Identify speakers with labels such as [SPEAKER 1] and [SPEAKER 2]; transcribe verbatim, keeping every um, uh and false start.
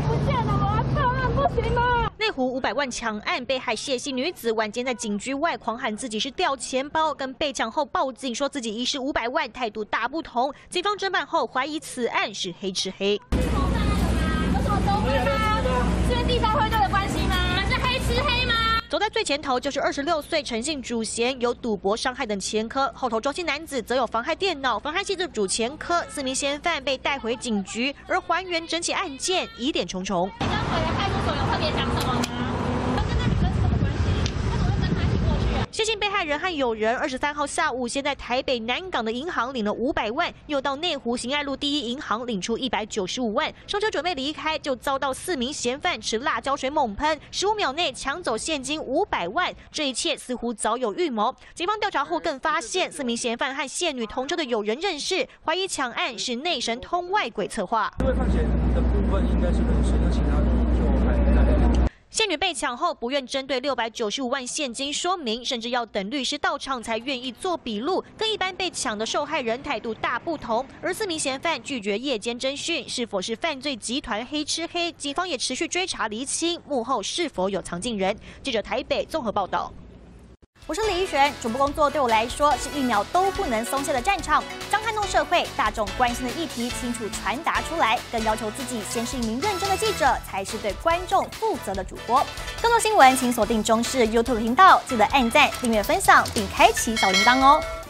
[SPEAKER 1] 不见了，我要报案不行吗？
[SPEAKER 2] 内湖五百万抢案，被害谢姓女子晚间在警局外狂喊自己是掉钱包，跟被抢后报警说自己遗失五百万，态度大不同。警方侦办后怀疑此案是黑吃黑。
[SPEAKER 1] 有什么纠纷吗？是因为地方汇兑的关系吗？是黑吃黑吗？
[SPEAKER 2] 走在最前头就是二十六岁陈姓主嫌，有赌博伤害等前科；后头周姓男子则有妨害电脑、妨害系自主前科。四名嫌犯被带回警局，而还原整起案件疑点重重。
[SPEAKER 1] 你跟回来派出所有特别讲什么吗？他跟那女生是什么关系？为什么会跟他一起过去啊？
[SPEAKER 2] 谢姓被害人和友人二十三号下午先在台北南港的银行领了五百万，又到内湖刑爱路第一银行领出一百九十五万，上车准备离开，就遭到四名嫌犯持辣椒水猛喷，十五秒内抢走现金五百万。这一切似乎早有预谋。警方调查后更发现，四名嫌犯和谢女同车的友人认识，怀疑抢案是内神通外鬼策划。
[SPEAKER 3] 因为犯嫌的部分应该是认识，那其他的就还大概了解。
[SPEAKER 2] 谢女被抢后，不愿针对六百九十五万现金说明，甚至要等律师到场才愿意做笔录，跟一般被抢的受害人态度大不同。而四名嫌犯拒绝夜间侦讯，是否是犯罪集团黑吃黑？警方也持续追查厘清幕后是否有藏镜人。记者台北综合报道。
[SPEAKER 4] 我是李依璇，主播工作对我来说是一秒都不能松懈的战场，将撼动社会大众关心的议题清楚传达出来，更要求自己先是一名认真的记者，才是对观众负责的主播。更多新闻请锁定中视 YouTube 频道，记得按赞、订阅、分享，并开启小铃铛哦。